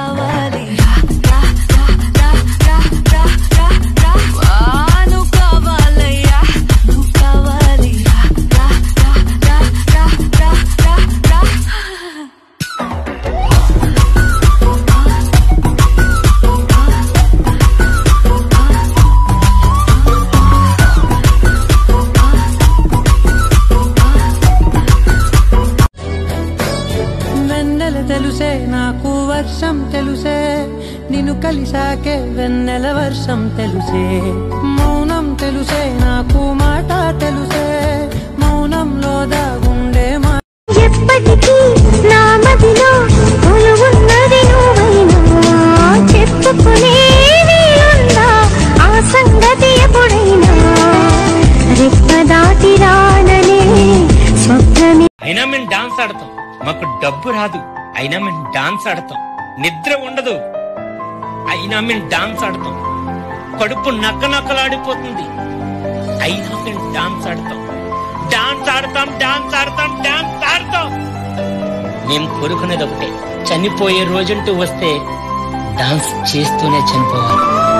కావాలి తెలుసే నాకు వర్షం తెలుసే నిన్ను కలిసాకే వెన్నెల వర్షం తెలుసే మౌనం తెలుసే నాకు మాట తెలుసే మౌనంలో దాగుండే ఎప్పటికీ నా మదిలో కొలువున్నది నువ్వైనా చెప్పుకునే వీలుందా ఆ సంగతి ఎప్పుడైనా రెప్ప దాటి రాననే స్వప్నమే అయినా మేము డాన్స్ ఆడతాం మాకు డబ్బు రాదు అయినా మేము డాన్స్ ఆడతాం నిద్ర ఉండదు అయినా మేము డాన్స్ ఆడతాం కడుపు నక్కనక్కలాడిపోతుంది అయినా మేము డాన్స్ ఆడతాం డాన్స్ ఆడతాం డాన్స్ ఆడతాం డాన్స్ ఆడతాం మేము కోరుకునేది ఒకటే చనిపోయే రోజంటూ వస్తే డాన్స్ చేస్తూనే చనిపోవాలి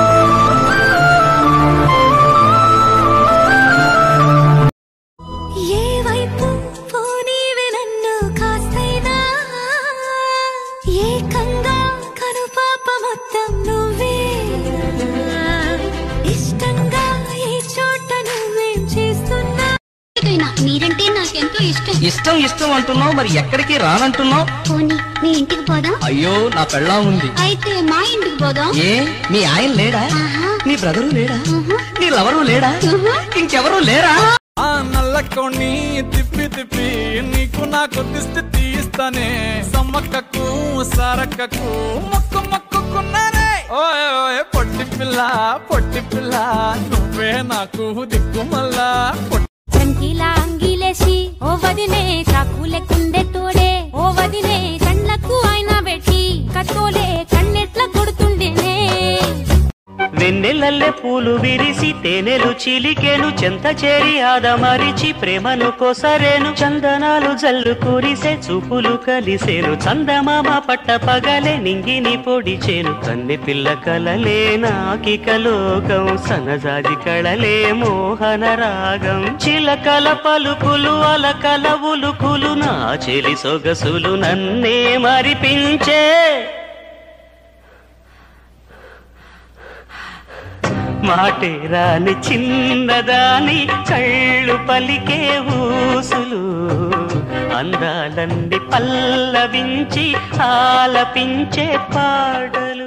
మీరంటే నాకెంతో ఇష్టం ఇష్టం ఇష్టం అంటున్నావు మరి ఎక్కడికి రానంటున్నావు పోనీ మీ ఇంటికి పోదాం అయ్యో నా పెళ్ళాం ఉంది అయితే మా ఇంటికి పోదాం ఏ మీ ఆయన లేడా నీ బ్రదరు లేడా నీ లవరు లేడా ఇంకెవరు లేరా ఆ నల్లకోని తిప్పి తిప్పి నీకు నాకు దిష్టి తీస్తానే సమ్మక్కకు సారక్కకు మొక్కు మొక్కుకున్నానే ఓయ్ ఓయ్ పొట్టి పిల్ల నువ్వే నాకు దిక్కుమల్లా చంకీలా అంగిలేసి ఓ వదినే చాకులే కుండే తోడే ఓ వదినే కళ్ళకు అయినా పెట్టి కత్తోలే కన్నెట్ల కొడుతుండేనే వెన్నెలల్లే పూలు విరిసి తేనెలు చిలికేను చెంత చేరి ఆదమరిచి ప్రేమను కోసరేను చందనాలు జల్లు కురిసే చూపులు కలిసేను చందమామ పట్ట పగలే నింగిని పొడిచేను కన్నె పిల్ల కలలే నాకిక లోకం సనజాజి కళలే మోహన రాగం చిలకల పలుకులు అలకల ఉలుకులు నా చెలి సొగసులు నన్నే మరిపించే మాటే రాని చిన్నదాని కళ్ళు పలికే ఊసులు అందాలన్నీ పల్లవించి ఆలపించే పాటలు